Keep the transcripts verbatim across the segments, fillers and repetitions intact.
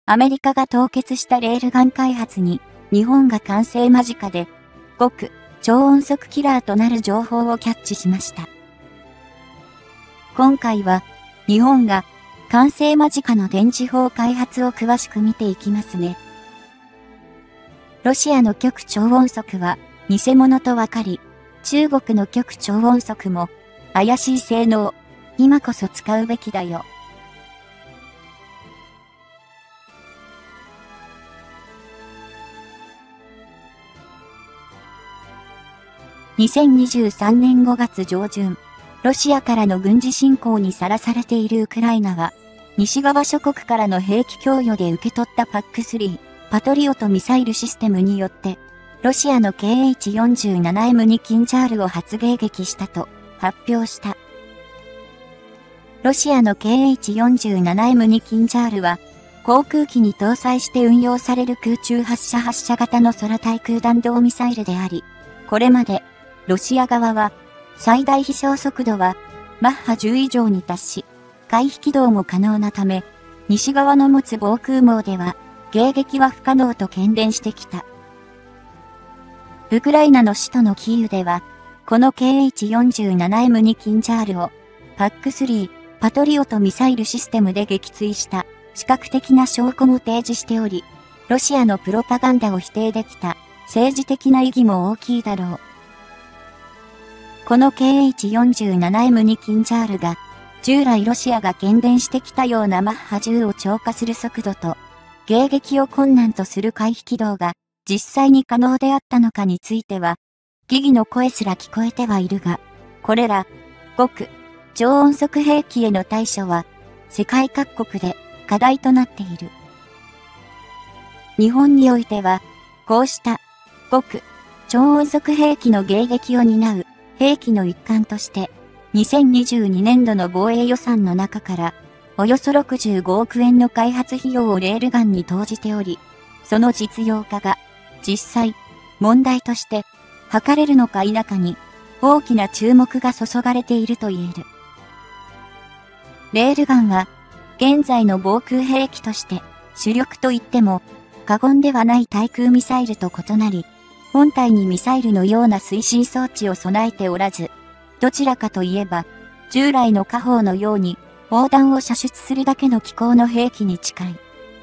アメリカが凍結したレールガン開発に日本が完成間近で極超音速キラーとなる情報をキャッチしました。今回は日本が完成間近の電磁砲開発を詳しく見ていきますね。ロシアの極超音速は偽物とわかり、中国の極超音速も怪しい性能、今こそ使うべきだよ。にせんにじゅうさんねんごがつじょうじゅん、ロシアからの軍事侵攻にさらされているウクライナは、西側諸国からの兵器供与で受け取った パックスリー、パトリオトミサイルシステムによって、ロシアの ケーエイチよんじゅうななエムに キンジャールを初迎撃したと発表した。ロシアの ケーエイチよんじゅうななエムに キンジャールは、航空機に搭載して運用される空中発射発射型の空対空弾道ミサイルであり、これまで、ロシア側は、最大飛翔速度は、マッハじゅう以上に達し、回避軌道も可能なため、西側の持つ防空網では、迎撃は不可能と懸念してきた。ウクライナの首都のキーウでは、この ケーエイチよんじゅうななエムに キンジャールを、パックスリー、パトリオトミサイルシステムで撃墜した視覚的な証拠も提示しており、ロシアのプロパガンダを否定できた政治的な意義も大きいだろう。この ケーエイチよんじゅうななエムに キンジャールが、従来ロシアが懸念してきたようなマッハじゅうを超過する速度と、迎撃を困難とする回避軌道が実際に可能であったのかについては、疑義の声すら聞こえてはいるが、これら、極、超音速兵器への対処は、世界各国で課題となっている。日本においては、こうした、極、超音速兵器の迎撃を担う兵器の一環として、にせんにじゅうにねんどの防衛予算の中から、およそろくじゅうごおくえんの開発費用をレールガンに投じており、その実用化が、実際、問題として、図れるのか否かに、大きな注目が注がれていると言える。レールガンは、現在の防空兵器として、主力と言っても、過言ではない対空ミサイルと異なり、本体にミサイルのような推進装置を備えておらず、どちらかといえば、従来の火砲のように、砲弾を射出するだけの機構の兵器に近い。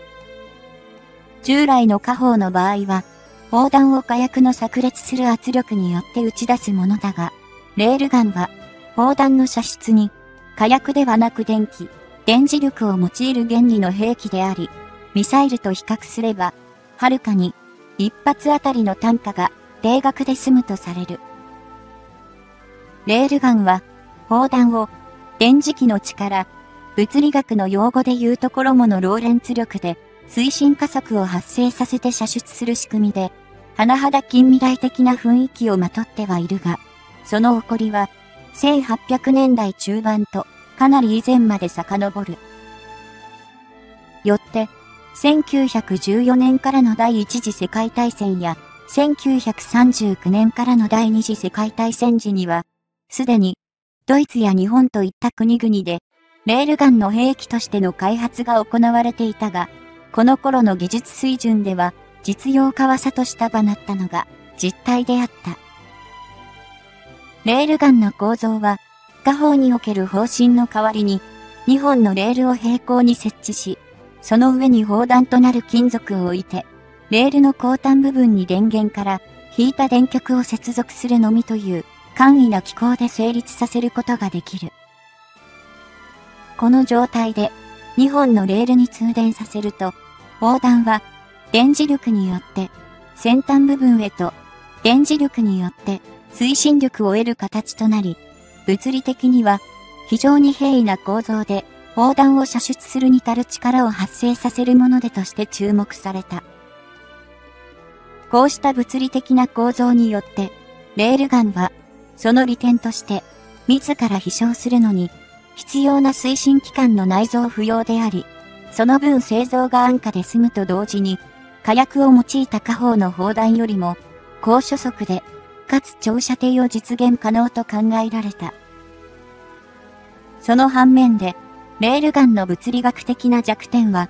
従来の火砲の場合は、砲弾を火薬の炸裂する圧力によって打ち出すものだが、レールガンは、砲弾の射出に、火薬ではなく電気、電磁力を用いる原理の兵器であり、ミサイルと比較すれば、はるかに、一発あたりの単価が低額で済むとされる。レールガンは、砲弾を、電磁気の力、物理学の用語でいうところものローレンツ力で、推進加速を発生させて射出する仕組みで、甚だ近未来的な雰囲気をまとってはいるが、その起こりは、せんはっぴゃくねんだい中盤と、かなり以前まで遡る。よって、せんきゅうひゃくじゅうよねんからの第一次世界大戦や、せんきゅうひゃくさんじゅうきゅうねんからの第二次世界大戦時には、すでに、ドイツや日本といった国々で、レールガンの兵器としての開発が行われていたが、この頃の技術水準では、実用化は諭した場なったのが、実態であった。レールガンの構造は、火砲における砲身の代わりに、にほんのレールを平行に設置し、その上に砲弾となる金属を置いて、レールの後端部分に電源から引いた電極を接続するのみという簡易な機構で成立させることができる。この状態でにほんのレールに通電させると、砲弾は電磁力によって先端部分へと電磁力によって推進力を得る形となり、物理的には非常に平易な構造で砲弾を射出するに足る力を発生させるものでとして注目された。こうした物理的な構造によって、レールガンは、その利点として、自ら飛翔するのに、必要な推進機関の内蔵不要であり、その分製造が安価で済むと同時に、火薬を用いた火砲の砲弾よりも、高初速で、かつ長射程を実現可能と考えられた。その反面で、レールガンの物理学的な弱点は、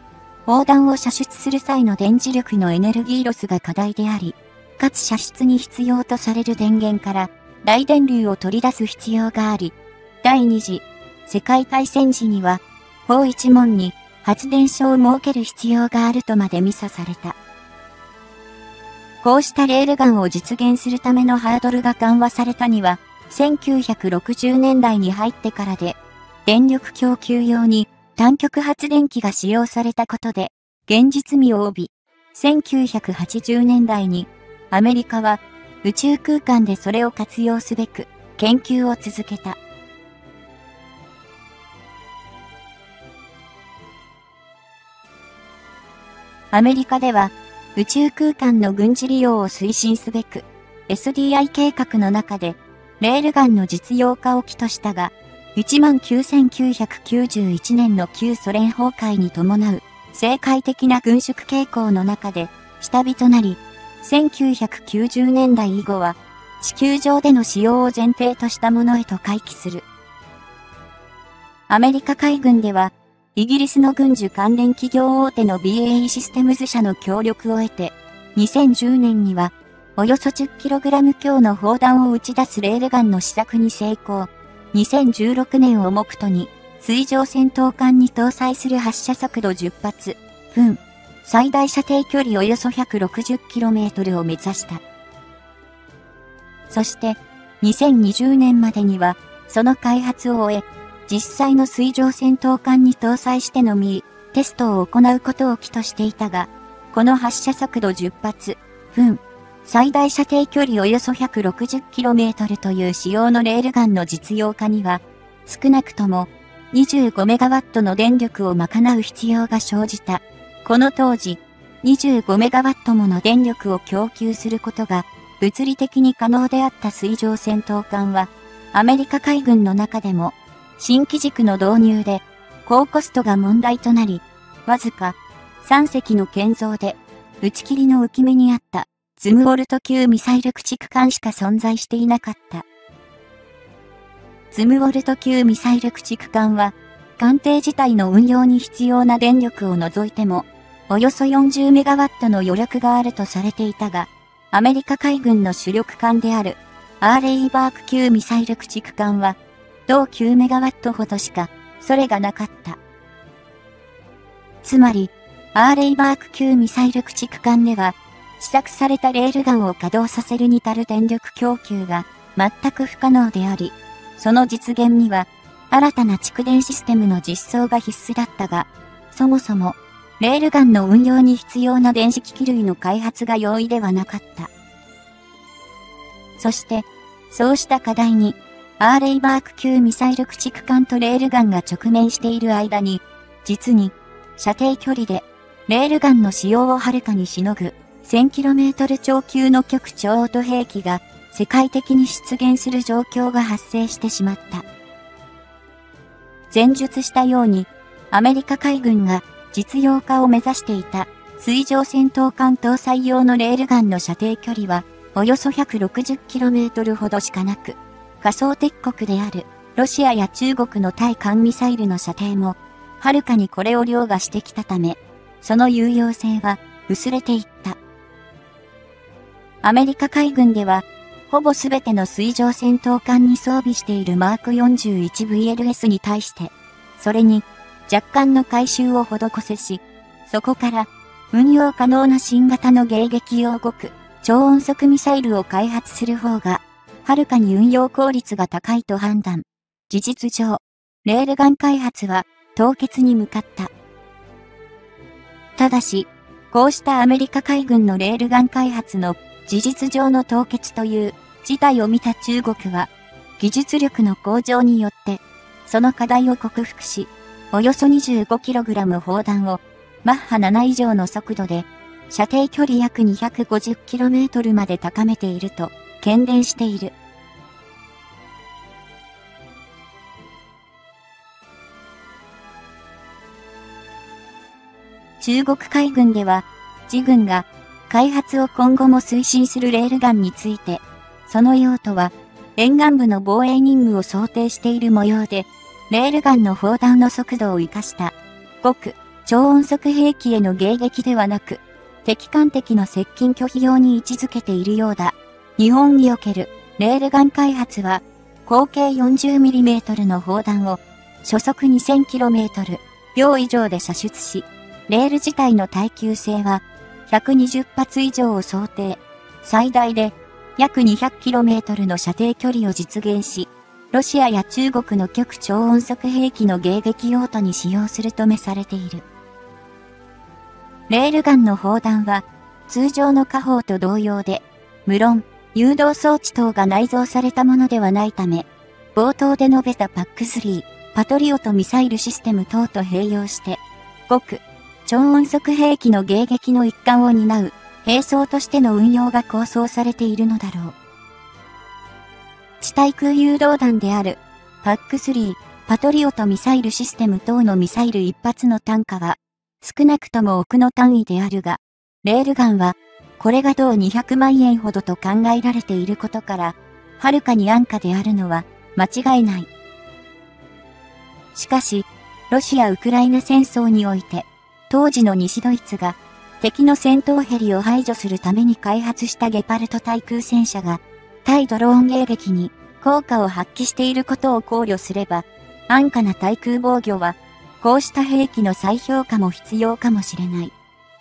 砲弾を射出する際の電磁力のエネルギーロスが課題であり、かつ射出に必要とされる電源から大電流を取り出す必要があり、第二次世界大戦時には、砲一門に発電所を設ける必要があるとまで示唆された。こうしたレールガンを実現するためのハードルが緩和されたには、せんきゅうひゃくろくじゅうねんだいに入ってからで、電力供給用に単極発電機が使用されたことで、現実味を帯び、せんきゅうひゃくはちじゅうねんだいにアメリカは宇宙空間でそれを活用すべく研究を続けた。アメリカでは宇宙空間の軍事利用を推進すべく エスディーアイ 計画の中でレールガンの実用化を期としたが、いちまんきゅうせんきゅうひゃくきゅうじゅういちねんの旧ソ連崩壊に伴う世界的な軍縮傾向の中で下火となり、せんきゅうひゃくきゅうじゅうねんだい以後は地球上での使用を前提としたものへと回帰する。アメリカ海軍では、イギリスの軍需関連企業大手の ビーエーイー システムズ社の協力を得て、にせんじゅうねんには、およそ じゅっキログラム 強の砲弾を打ち出すレールガンの試作に成功。にせんじゅうろくねんを目途に、水上戦闘艦に搭載する発射速度じゅっぱつ、分、最大射程距離およそ ひゃくろくじゅっキロメートル を目指した。そして、にせんにじゅうねんまでには、その開発を終え、実際の水上戦闘艦に搭載してのみ、テストを行うことを期としていたが、この発射速度じゅっぱつ、分、最大射程距離およそ ひゃくろくじゅっキロメートル という仕様のレールガンの実用化には、少なくとも にじゅうごメガワット の電力を賄う必要が生じた。この当時、にじゅうごメガワット もの電力を供給することが物理的に可能であった水上戦闘艦は、アメリカ海軍の中でも、新機軸の導入で高コストが問題となり、わずかさんせきの建造で打ち切りの浮き目にあったズムウォルト級ミサイル駆逐艦しか存在していなかった。ズムウォルト級ミサイル駆逐艦は艦艇自体の運用に必要な電力を除いてもおよそよんじゅうメガワットの余力があるとされていたが、アメリカ海軍の主力艦であるアーレイバーク級ミサイル駆逐艦は同きゅうメガワットほどしかそれがなかった。つまり、アーレイバーク級ミサイル駆逐艦では、試作されたレールガンを稼働させるに足る電力供給が全く不可能であり、その実現には新たな蓄電システムの実装が必須だったが、そもそもレールガンの運用に必要な電子機器類の開発が容易ではなかった。そして、そうした課題に、アーレイバーク級ミサイル駆逐艦とレールガンが直面している間に、実に射程距離でレールガンの使用をはるかにしのぐ せんキロメートル 超級の極超音兵器が世界的に出現する状況が発生してしまった。前述したように、アメリカ海軍が実用化を目指していた水上戦闘艦搭載用のレールガンの射程距離はおよそ ひゃくろくじゅっキロメートル ほどしかなく、仮想敵国であるロシアや中国の対艦ミサイルの射程もはるかにこれを凌駕してきたため、その有用性は薄れていった。アメリカ海軍では、ほぼすべての水上戦闘艦に装備しているマーク よんじゅういちブイエルエス に対して、それに若干の改修を施せし、そこから運用可能な新型の迎撃用極超音速ミサイルを開発する方が、はるかに運用効率が高いと判断。事実上、レールガン開発は凍結に向かった。ただし、こうしたアメリカ海軍のレールガン開発の事実上の凍結という事態を見た中国は、技術力の向上によって、その課題を克服し、およそ にじゅうごキログラム 砲弾をマッハなな以上の速度で、射程距離約 にひゃくごじゅっキロメートル まで高めていると喧伝している。中国海軍では、自軍が開発を今後も推進するレールガンについて、その用途は沿岸部の防衛任務を想定している模様で、レールガンの砲弾の速度を生かした極超音速兵器への迎撃ではなく、敵艦敵の接近拒否用に位置づけているようだ。日本におけるレールガン開発は、口径 よんじゅうミリメートル の砲弾を初速 にせんキロメートル 秒以上で射出し、レール自体の耐久性はひゃくにじゅっ発以上を想定、最大で約 にひゃくキロメートル の射程距離を実現し、ロシアや中国の極超音速兵器の迎撃用途に使用するとめされている。レールガンの砲弾は通常の火砲と同様で、無論誘導装置等が内蔵されたものではないため、冒頭で述べた パックスリー、パトリオットミサイルシステム等と併用して、極超音速兵器の迎撃の一環を担う兵装としての運用が構想されているのだろう。地対空誘導弾である パックスリー、パトリオットミサイルシステム等のミサイル一発の単価は少なくとも億の単位であるが、レールガンはこれが同にひゃくまんえんほどと考えられていることから、はるかに安価であるのは間違いない。しかし、ロシア・ウクライナ戦争において、当時の西ドイツが敵の戦闘ヘリを排除するために開発したゲパルト対空戦車が対ドローン迎撃に効果を発揮していることを考慮すれば、安価な対空防御はこうした兵器の再評価も必要かもしれない。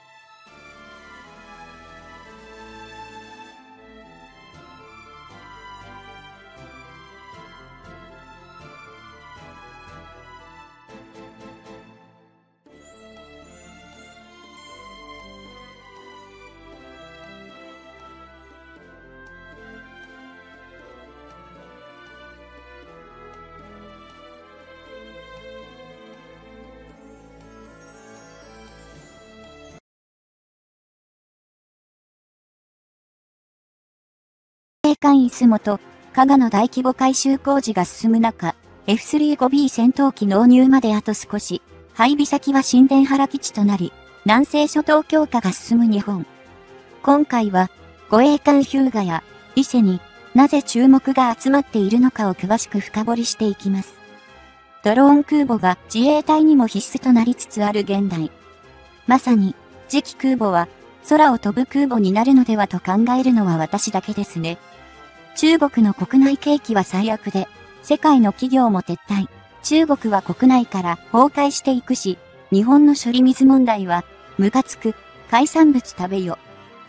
米艦出雲と加賀の大規模改修工事が進む中、エフスリーファイブビー 戦闘機納入まであと少し、配備先は新田原基地となり、南西諸島強化が進む日本。今回は、護衛艦日向や伊勢になぜ注目が集まっているのかを詳しく深掘りしていきます。ドローン空母が自衛隊にも必須となりつつある現代。まさに、次期空母は空を飛ぶ空母になるのではと考えるのは私だけですね。中国の国内景気は最悪で、世界の企業も撤退。中国は国内から崩壊していくし、日本の処理水問題は、ムカつく、海産物食べよ。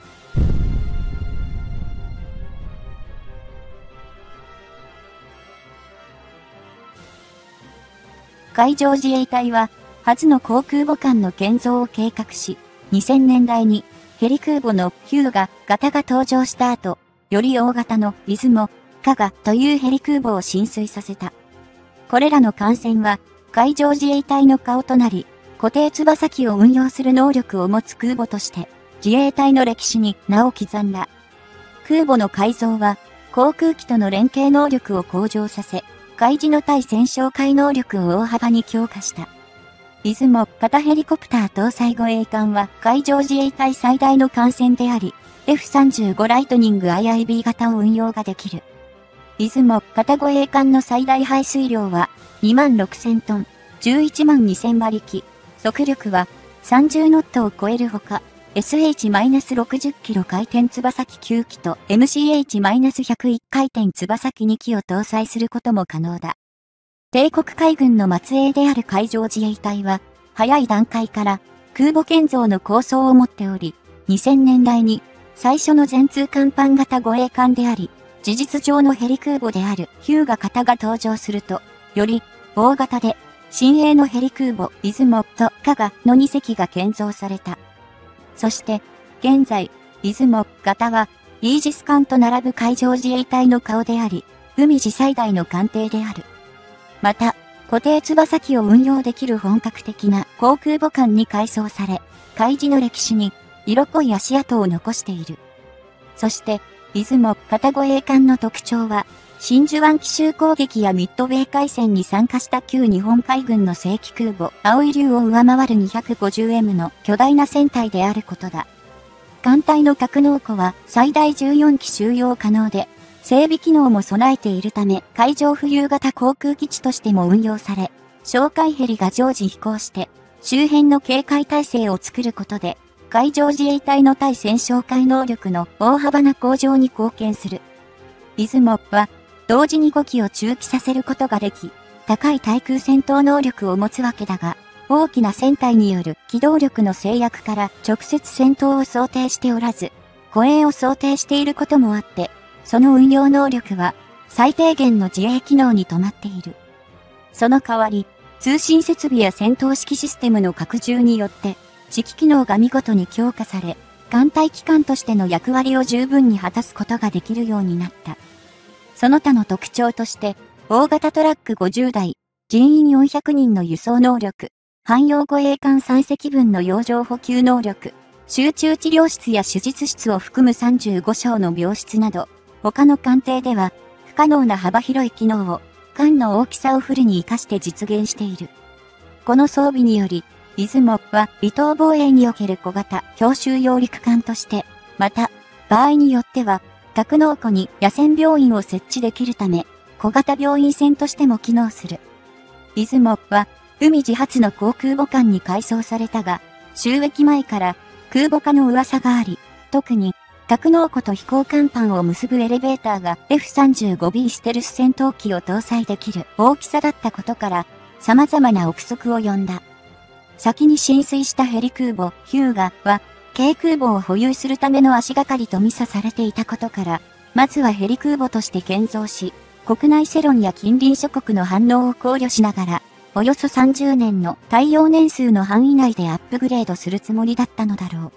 海上自衛隊は、初の航空母艦の建造を計画し、にせんねんだいにヘリ空母の日向型が登場した後、より大型の出雲、加賀というヘリ空母を進水させた。これらの艦船は海上自衛隊の顔となり、固定翼機を運用する能力を持つ空母として自衛隊の歴史に名を刻んだ。空母の改造は航空機との連携能力を向上させ、海自の対戦哨戒能力を大幅に強化した。出雲型ヘリコプター搭載護衛艦は海上自衛隊最大の艦船であり、エフさんじゅうご ライトニング アイアイビー 型を運用ができる。出雲型護衛艦の最大排水量はにまんろくせんトン、じゅういちまんにせんばりき、速力はさんじゅうノットを超えるほか、エスエイチろくじゅっキロ回転翼機きゅうきと エムシーエイチひゃくいち 回転翼機にきを搭載することも可能だ。帝国海軍の末裔である海上自衛隊は、早い段階から空母建造の構想を持っており、にせんねんだいに最初の全通甲板型護衛艦であり、事実上のヘリ空母である日向型が登場すると、より大型で新鋭のヘリ空母出雲と加賀のにせきが建造された。そして、現在、出雲型はイージス艦と並ぶ海上自衛隊の顔であり、海自最大の艦艇である。また、固定翼機を運用できる本格的な航空母艦に改装され、海自の歴史に色濃い足跡を残している。そして、出雲型護衛艦の特徴は、真珠湾奇襲攻撃やミッドウェー海戦に参加した旧日本海軍の正規空母、蒼龍を上回る にひゃくごじゅうエム の巨大な船体であることだ。艦隊の格納庫は最大じゅうよんき収容可能で、整備機能も備えているため、海上浮遊型航空基地としても運用され、哨戒ヘリが常時飛行して、 周辺の警戒態勢を作ることで、海上自衛隊の対戦哨戒能力の大幅な向上に貢献する。イズモは、同時にご機を駐機させることができ、高い対空戦闘能力を持つわけだが、大きな船体による機動力の制約から直接戦闘を想定しておらず、護衛を想定していることもあって、その運用能力は最低限の自衛機能に止まっている。その代わり、通信設備や戦闘指揮システムの拡充によって、指揮機能が見事に強化され、艦隊機関としての役割を十分に果たすことができるようになった。その他の特徴として、大型トラックごじゅうだい、人員よんひゃくにんの輸送能力、汎用護衛艦さん隻分の洋上補給能力、集中治療室や手術室を含むさんじゅうごしょうの病室など、他の艦艇では不可能な幅広い機能を艦の大きさをフルに活かして実現している。この装備により、イズモは離島防衛における小型強襲揚陸艦として、また場合によっては格納庫に野戦病院を設置できるため、小型病院船としても機能する。イズモは海自発の航空母艦に改装されたが、就役前から空母化の噂があり、特に格納庫と飛行甲板を結ぶエレベーターが エフさんじゅうごビー ステルス戦闘機を搭載できる大きさだったことから、様々な憶測を呼んだ。先に浸水したヘリ空母ヒューガは、軽空母を保有するための足がかりと見さされていたことから、まずはヘリ空母として建造し、国内世論や近隣諸国の反応を考慮しながら、およそさんじゅうねんの耐用年数の範囲内でアップグレードするつもりだったのだろう。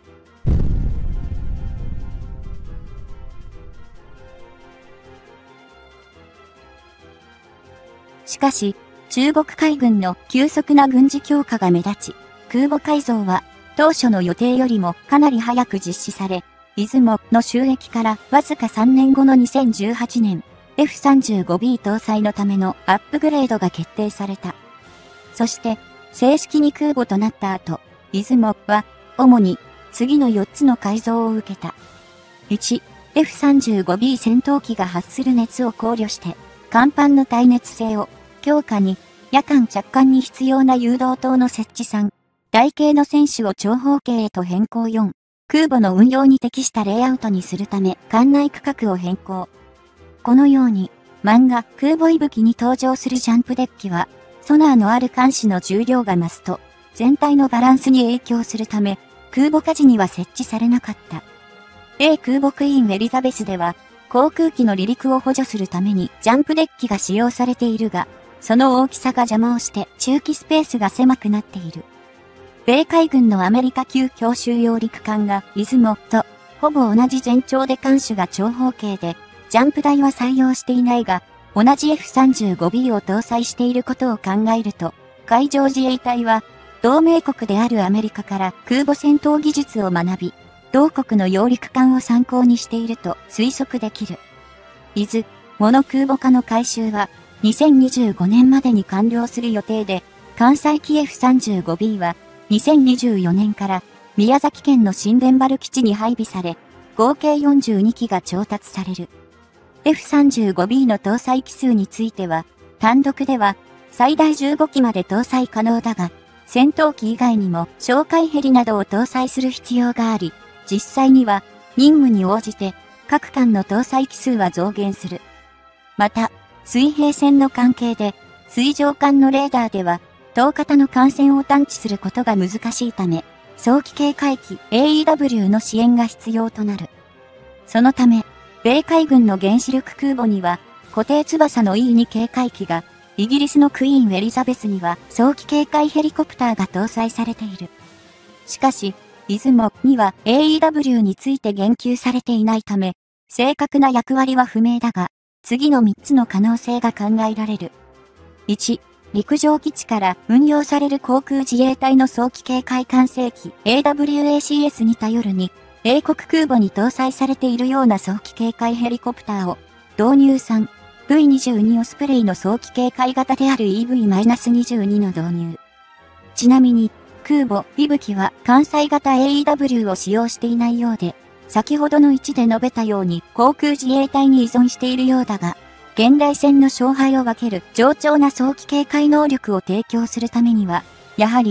しかし、中国海軍の急速な軍事強化が目立ち、空母改造は当初の予定よりもかなり早く実施され、出雲の就役からわずかさんねんごのにせんじゅうはちねん、エフさんじゅうごビー 搭載のためのアップグレードが決定された。そして、正式に空母となった後、出雲は、主に次のよっつの改造を受けた。いち、エフさんじゅうごビー 戦闘機が発する熱を考慮して、甲板の耐熱性を強化に、夜間着艦に必要な誘導灯の設置さん、台形の船首を長方形へと変更よん、空母の運用に適したレイアウトにするため艦内区画を変更。このように、漫画空母息吹に登場するジャンプデッキは、ソナーのある艦首の重量が増すと、全体のバランスに影響するため、空母火事には設置されなかった。米空母クイーンエリザベスでは、航空機の離陸を補助するためにジャンプデッキが使用されているが、その大きさが邪魔をして駐機スペースが狭くなっている。米海軍のアメリカ級強襲揚陸艦が出雲とほぼ同じ全長で艦首が長方形で、ジャンプ台は採用していないが、同じ エフさんじゅうごビー を搭載していることを考えると、海上自衛隊は同盟国であるアメリカから空母戦闘技術を学び、同国の揚陸艦を参考にしていると推測できる。伊豆、モノ空母化の改修はにせんにじゅうごねんまでに完了する予定で、関西機 エフさんじゅうごビー はにせんにじゅうよねんから宮崎県の新田原基地に配備され、合計よんじゅうにきが調達される。エフさんじゅうごビー の搭載機数については、単独では最大じゅうごきまで搭載可能だが、戦闘機以外にも哨戒ヘリなどを搭載する必要があり、実際には任務に応じて各艦の搭載機数は増減する。また、水平線の関係で水上艦のレーダーでは遠型の艦船を探知することが難しいため、早期警戒機 エーイーダブリュー の支援が必要となる。そのため、米海軍の原子力空母には固定翼の イーツー 警戒機が、イギリスのクイーンエリザベスには早期警戒ヘリコプターが搭載されている。しかし、出雲には エーイーダブリュー について言及されていないため、正確な役割は不明だが、次のみっつの可能性が考えられる。いち、陸上基地から運用される航空自衛隊の早期警戒管制機 エーダブリューエーシーエス に頼るに、英国空母に搭載されているような早期警戒ヘリコプターを導入。さん、ブイにじゅうに オスプレイの早期警戒型である イーブイにじゅうに の導入。ちなみに、空母、息吹は艦載型 エーイーダブリュー を使用していないようで、先ほどのいちで述べたように航空自衛隊に依存しているようだが、現代戦の勝敗を分ける上長な早期警戒能力を提供するためには、やはり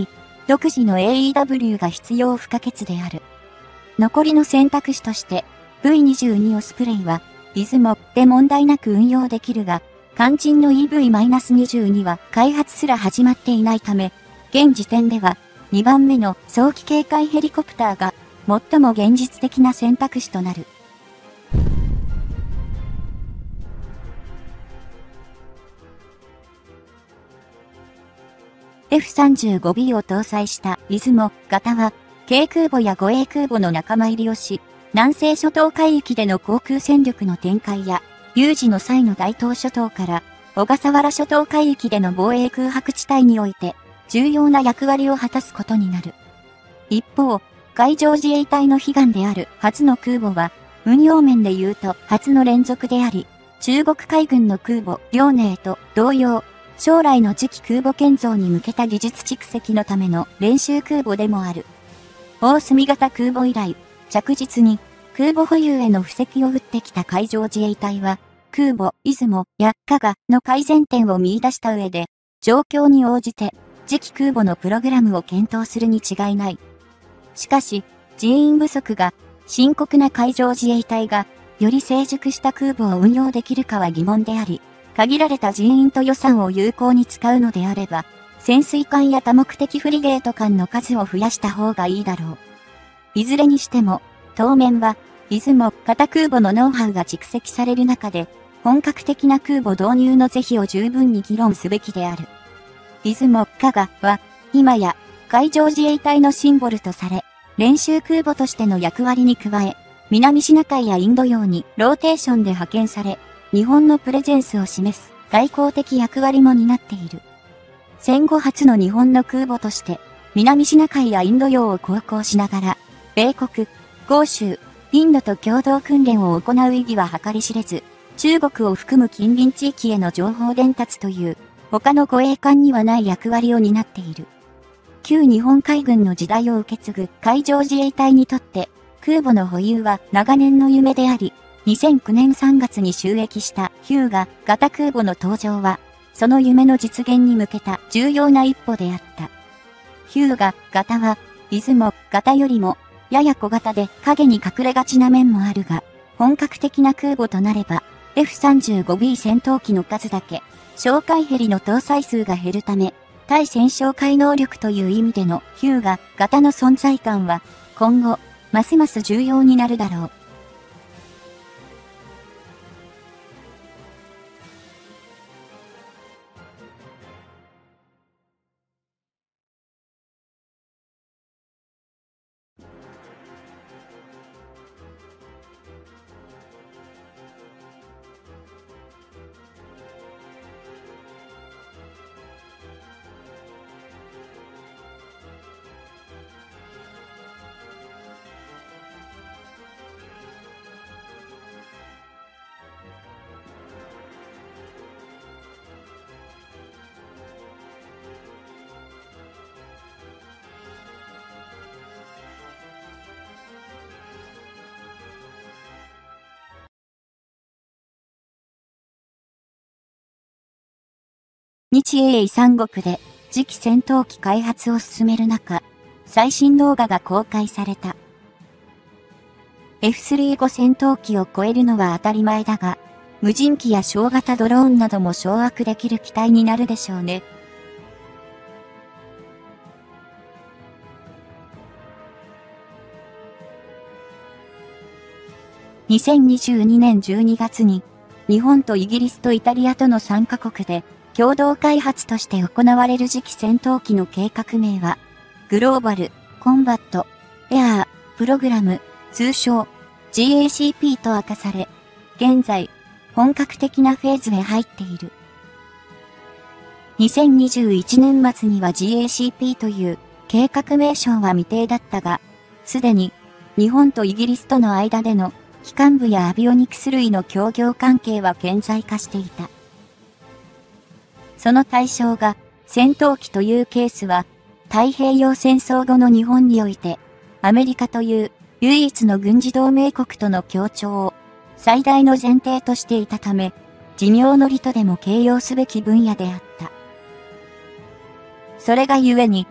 独自の エーイーダブリュー が必要不可欠である。残りの選択肢として、ブイにじゅうに オスプレイは、出雲で問題なく運用できるが、肝心の イーブイにじゅうに は開発すら始まっていないため、現時点では、にばんめの早期警戒ヘリコプターが、最も現実的な選択肢となる。エフさんじゅうごビー を搭載した出雲型は、軽空母や護衛空母の仲間入りをし、南西諸島海域での航空戦力の展開や、有事の際の大東諸島から小笠原諸島海域での防衛空白地帯において、重要な役割を果たすことになる。一方、海上自衛隊の悲願である初の空母は、運用面で言うと初の連続であり、中国海軍の空母、遼寧と同様、将来の次期空母建造に向けた技術蓄積のための練習空母でもある。大隅型空母以来、着実に空母保有への布石を打ってきた海上自衛隊は、空母、出雲や加賀の改善点を見出した上で、状況に応じて次期空母のプログラムを検討するに違いない。しかし、人員不足が深刻な海上自衛隊が、より成熟した空母を運用できるかは疑問であり、限られた人員と予算を有効に使うのであれば、潜水艦や多目的フリゲート艦の数を増やした方がいいだろう。いずれにしても、当面は、出雲型空母のノウハウが蓄積される中で、本格的な空母導入の是非を十分に議論すべきである。出雲加賀は、今や、海上自衛隊のシンボルとされ、練習空母としての役割に加え、南シナ海やインド洋にローテーションで派遣され、日本のプレゼンスを示す外交的役割も担っている。戦後初の日本の空母として、南シナ海やインド洋を航行しながら、米国、豪州、インドと共同訓練を行う意義は計り知れず、中国を含む近隣地域への情報伝達という、他の護衛艦にはない役割を担っている。旧日本海軍の時代を受け継ぐ海上自衛隊にとって、空母の保有は長年の夢であり、にせんきゅうねんさんがつに就役したヒューガ型空母の登場は、その夢の実現に向けた重要な一歩であった。ヒューガ型は、出雲型よりも、やや小型で影に隠れがちな面もあるが、本格的な空母となれば、エフさんじゅうごビー 戦闘機の数だけ、哨戒ヘリの搭載数が減るため、対戦哨戒能力という意味でのヒューガ型の存在感は、今後、ますます重要になるだろう。日英三国で次期戦闘機開発を進める中、最新動画が公開された。エフスリーご 戦闘機を超えるのは当たり前だが、無人機や小型ドローンなども掌握できる機体になるでしょうね。にせんにじゅうにねんじゅうにがつに、日本とイギリスとイタリアとのさんカ国で、共同開発として行われる次期戦闘機の計画名は、グローバル・コンバット・エアー・プログラム、通称 ジーエーシーピー と明かされ、現在、本格的なフェーズへ入っている。にせんにじゅういちねん末には ジーエーシーピー という計画名称は未定だったが、すでに日本とイギリスとの間での機関部やアビオニクス類の協業関係は顕在化していた。その対象が戦闘機というケースは太平洋戦争後の日本においてアメリカという唯一の軍事同盟国との協調を最大の前提としていたため寿命の利とでも形容すべき分野であった。それがゆえに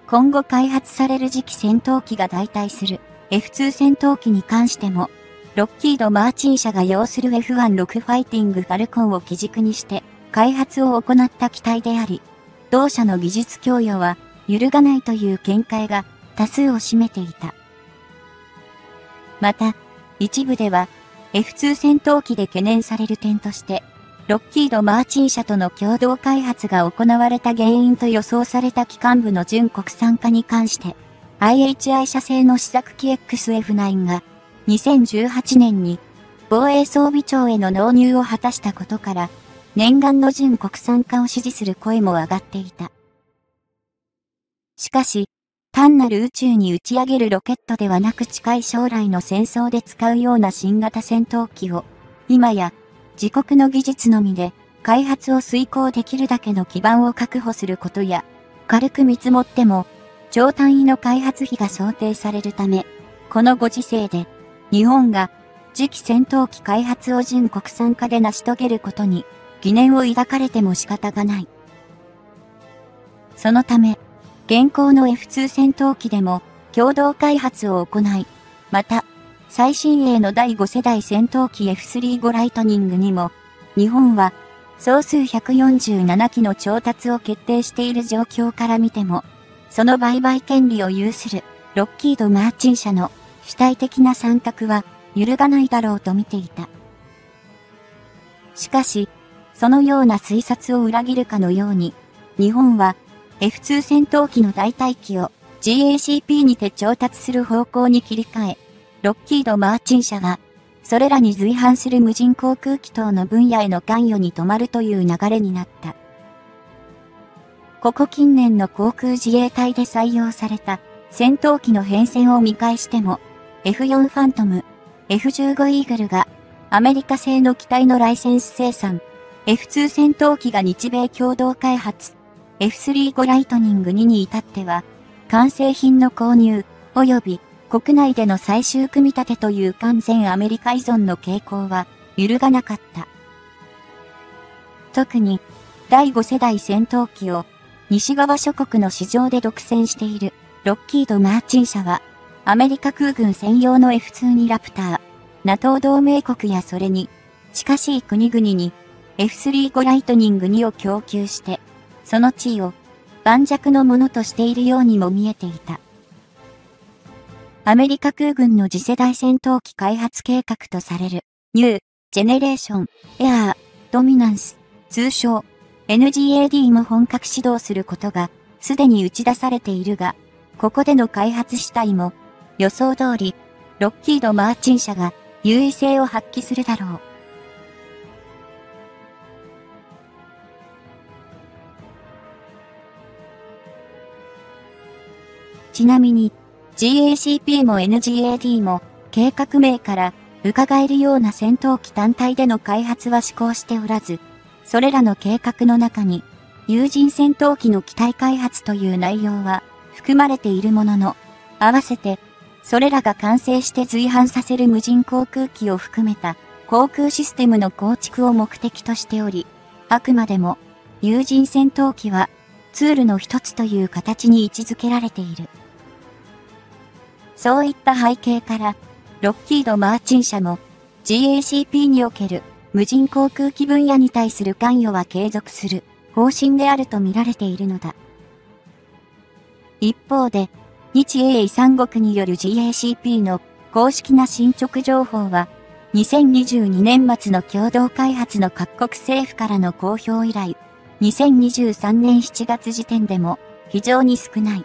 今後開発される次期戦闘機が代替する エフツー 戦闘機に関しても、ロッキード・マーチン社が擁する エフワンろく ファイティング・ファルコンを基軸にして開発を行った機体であり、同社の技術供与は揺るがないという見解が多数を占めていた。また、一部では エフツー 戦闘機で懸念される点として、ロッキード・マーチン社との共同開発が行われた原因と予想された機関部の準国産化に関して、アイエイチアイ 社製の試作機 エックスエフナイン がにせんじゅうはちねんに防衛装備庁への納入を果たしたことから、念願の準国産化を支持する声も上がっていた。しかし、単なる宇宙に打ち上げるロケットではなく近い将来の戦争で使うような新型戦闘機を、今や自国の技術のみで開発を遂行できるだけの基盤を確保することや、軽く見積もっても超単位の開発費が想定されるため、このご時世で日本が次期戦闘機開発を準国産化で成し遂げることに疑念を抱かれても仕方がない。そのため、現行の エフツー 戦闘機でも共同開発を行い、また、最新鋭のだいご世代戦闘機 エフスリー ゴライトニングにも、日本は総数ひゃくよんじゅうなな機の調達を決定している状況から見ても、その売買権利を有するロッキード・マーチン社の主体的な参画は揺るがないだろうと見ていた。しかし、そのような推察を裏切るかのように、日本は エフツー 戦闘機の代替機を ジーエーシーピー にて調達する方向に切り替え、ロッキード・マーチン社が、それらに随伴する無人航空機等の分野への関与に止まるという流れになった。ここ近年の航空自衛隊で採用された戦闘機の変遷を見返しても、エフフォン ファントム、エフじゅうご イーグルがアメリカ製の機体のライセンス生産、エフツー 戦闘機が日米共同開発、エフスリー ゴライトニングにに至っては、完成品の購入、及び国内での最終組み立てという完全アメリカ依存の傾向は揺るがなかった。特に、だいご世代戦闘機を西側諸国の市場で独占しているロッキード・マーチン社は、アメリカ空軍専用の エフツー にラプター、ナトー 同盟国やそれに近しい国々に エフスリー ゴライトニングにを供給して、その地位を盤石のものとしているようにも見えていた。アメリカ空軍の次世代戦闘機開発計画とされるニュージェネレーションエアードミナンス通称 エヌジーエーディー も本格始動することがすでに打ち出されているが、ここでの開発主体も予想通りロッキード・マーチン社が優位性を発揮するだろう。ちなみに ジーエーシーピー も エヌジーエーディー も計画名から伺えるような戦闘機単体での開発は施行しておらず、それらの計画の中に有人戦闘機の機体開発という内容は含まれているものの、合わせてそれらが完成して随伴させる無人航空機を含めた航空システムの構築を目的としており、あくまでも有人戦闘機はツールの一つという形に位置づけられている。そういった背景から、ロッキード・マーチン社も ジーエーシーピー における無人航空機分野に対する関与は継続する方針であると見られているのだ。一方で、日英三国による ジーエーシーピー の公式な進捗情報は、にせんにじゅうにねん末の共同開発の各国政府からの公表以来、にせんにじゅうさんねんしちがつ時点でも非常に少ない。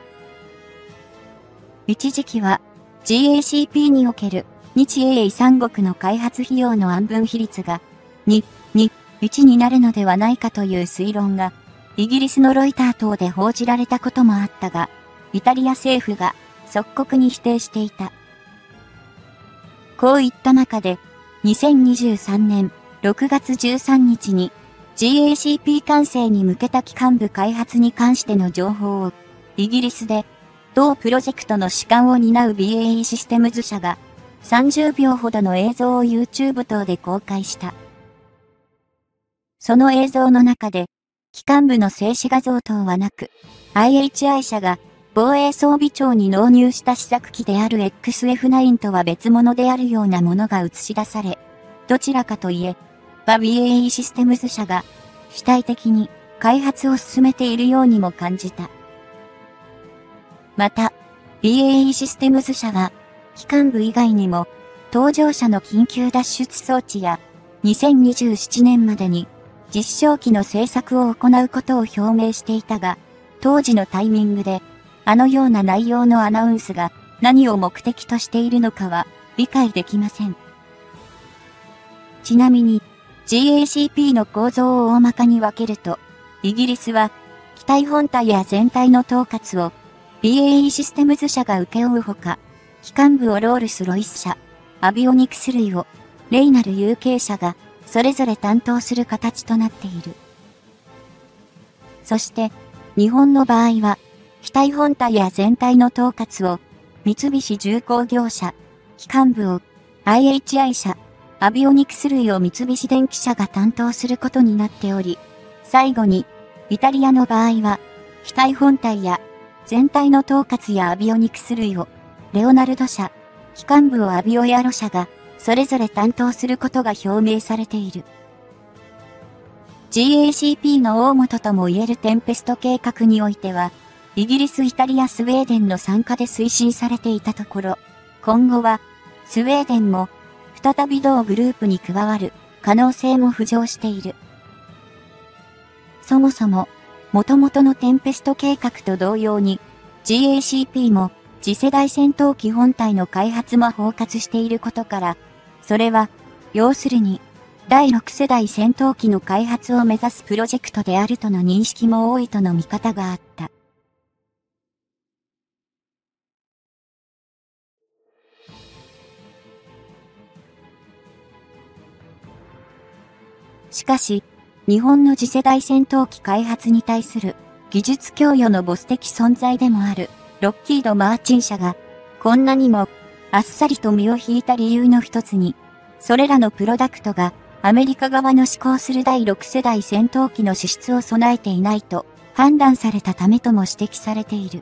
一時期は ジーエーシーピー における日英三国の開発費用の案分比率がに、に、いちになるのではないかという推論がイギリスのロイター等で報じられたこともあったが、イタリア政府が即刻に否定していた。こういった中でにせんにじゅうさんねんろくがつじゅうさんにちに ジーエーシーピー 完成に向けた機関部開発に関しての情報をイギリスで同プロジェクトの主幹を担う ビーエーイー システムズ社がさんじゅうびょうほどの映像を YouTube 等で公開した。その映像の中で、機関部の静止画像等はなく、アイエイチアイ 社が防衛装備庁に納入した試作機である エックスエフナイン とは別物であるようなものが映し出され、どちらかといえば ビーエーイー システムズ社が主体的に開発を進めているようにも感じた。また、ビーエーイー システムズ社は、機関部以外にも、搭乗者の緊急脱出装置や、にせんにじゅうななねんまでに実証機の製作を行うことを表明していたが、当時のタイミングで、あのような内容のアナウンスが何を目的としているのかは理解できません。ちなみに、ジーエーシーピー の構造を大まかに分けると、イギリスは、機体本体や全体の統括を ビーエーイー システムズ社が請け負うほか、機関部をロールスロイス社、アビオニクス類をレイナル ユーケー 社がそれぞれ担当する形となっている。そして、日本の場合は、機体本体や全体の統括を三菱重工業社、機関部を アイエイチアイ 社、アビオニクス類を三菱電機社が担当することになっており、最後に、イタリアの場合は、機体本体や全体の統括やアビオニクス類をレオナルド社、機関部をアビオヤロ社がそれぞれ担当することが表明されている。ジーエーシーピー の大元ともいえるテンペスト計画においては、イギリス、イタリア、スウェーデンの参加で推進されていたところ、今後は、スウェーデンも、再び同グループに加わる可能性も浮上している。そもそも、元々のテンペスト計画と同様に、ジーエーシーピー も次世代戦闘機本体の開発も包括していることから、それは、要するに、だいろく世代戦闘機の開発を目指すプロジェクトであるとの認識も多いとの見方があった。しかし、日本の次世代戦闘機開発に対する技術供与のボス的存在でもあるロッキード・マーチン社がこんなにもあっさりと身を引いた理由の一つに、それらのプロダクトがアメリカ側の施行するだいろく世代戦闘機の資質を備えていないと判断されたためとも指摘されている。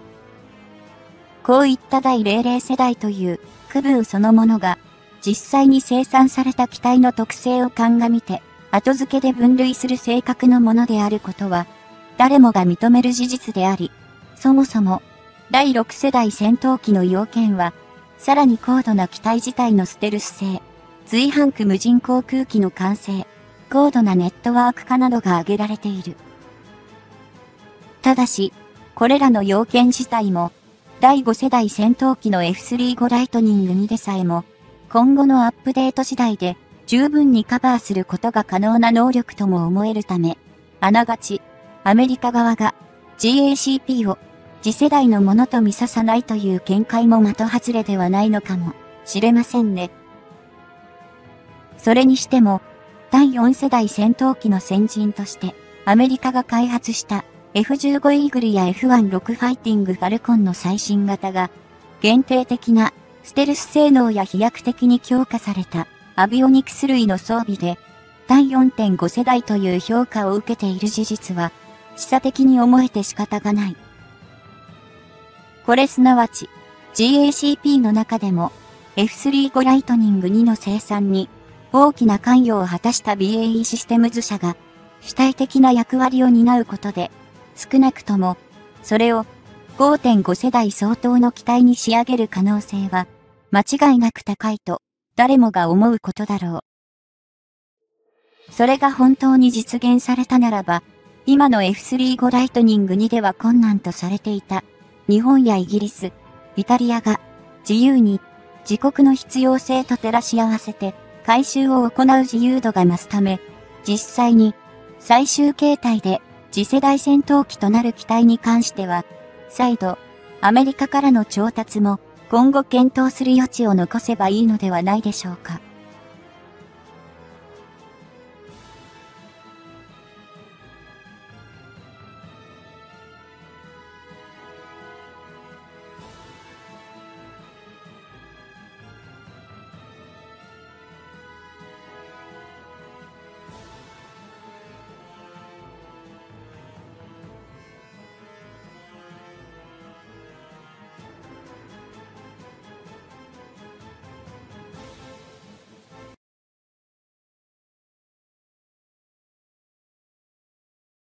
こういっただいゼロゼロ世代という区分そのものが実際に生産された機体の特性を鑑みて後付けで分類する性格のものであることは誰もが認める事実であり、そもそもだいろく世代戦闘機の要件はさらに高度な機体自体のステルス性、随伴空無人航空機の完成、高度なネットワーク化などが挙げられている。ただし、これらの要件自体もだいご世代戦闘機の エフスリーファイブ ライトニングにでさえも今後のアップデート次第で十分にカバーすることが可能な能力とも思えるため、あながちアメリカ側が ジーエーシーピー を次世代のものと見ささないという見解も的外れではないのかもしれませんね。それにしても、だいよん世代戦闘機の先人としてアメリカが開発した エフじゅうご イーグルや エフじゅうろく ファイティングファルコンの最新型が限定的なステルス性能や飛躍的に強化されたアビオニクス類の装備でだい よんてんご 世代という評価を受けている事実は示唆的に思えて仕方がない。これすなわち ジーエーシーピー の中でも エフスリーファイブ ライトニングにの生産に大きな関与を果たした ビーエーイー システムズ社が主体的な役割を担うことで少なくともそれを ごてんご 世代相当の機体に仕上げる可能性は間違いなく高いと誰もが思うことだろう。それが本当に実現されたならば、今の エフスリーファイブ ライトニングにでは困難とされていた日本やイギリス、イタリアが自由に自国の必要性と照らし合わせて改修を行う自由度が増すため、実際に最終形態で次世代戦闘機となる機体に関しては、再度アメリカからの調達も今後検討する余地を残せばいいのではないでしょうか。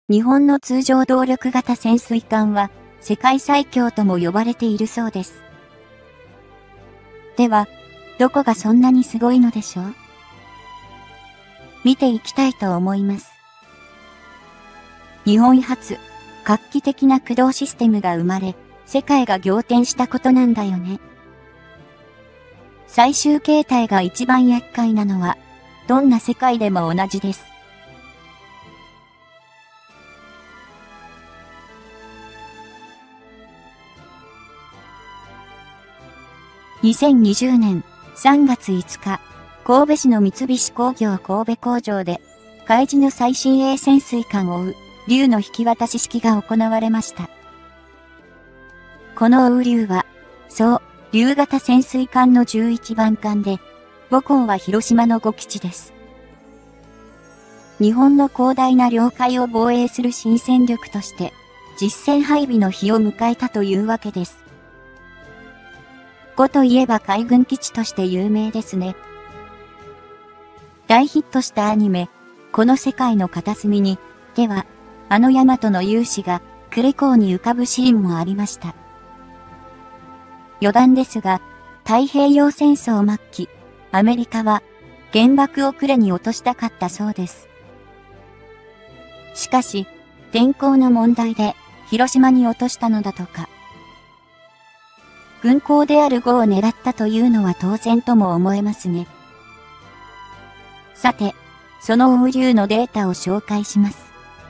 日本の通常動力型潜水艦は世界最強とも呼ばれているそうです。では、どこがそんなにすごいのでしょう？見ていきたいと思います。日本初、画期的な駆動システムが生まれ、世界が仰天したことなんだよね。最終形態が一番厄介なのは、どんな世界でも同じです。にせんにじゅうねんさんがついつか、神戸市の三菱工業神戸工場で、海自の最新鋭潜水艦を追う、龍の引き渡し式が行われました。この追う龍は、そう、龍型潜水艦のじゅういちばん艦で、母港は広島のご基地です。日本の広大な領海を防衛する新戦力として、実戦配備の日を迎えたというわけです。呉といえば海軍基地として有名ですね。大ヒットしたアニメ、この世界の片隅に、では、あの大和の勇士が呉港に浮かぶシーンもありました。余談ですが、太平洋戦争末期、アメリカは原爆を呉に落としたかったそうです。しかし、天候の問題で広島に落としたのだとか。軍港である呉を狙ったというのは当然とも思えますね。さて、その応流のデータを紹介します。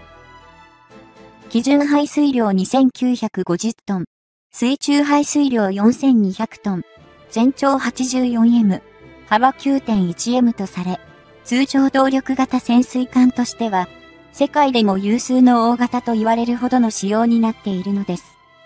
基準排水量にせんきゅうひゃくごじゅっトン、水中排水量よんせんにひゃくトン、全長 はちじゅうよんエム、幅 きゅうてんいちエム とされ、通常動力型潜水艦としては、世界でも有数の大型と言われるほどの仕様になっているのです。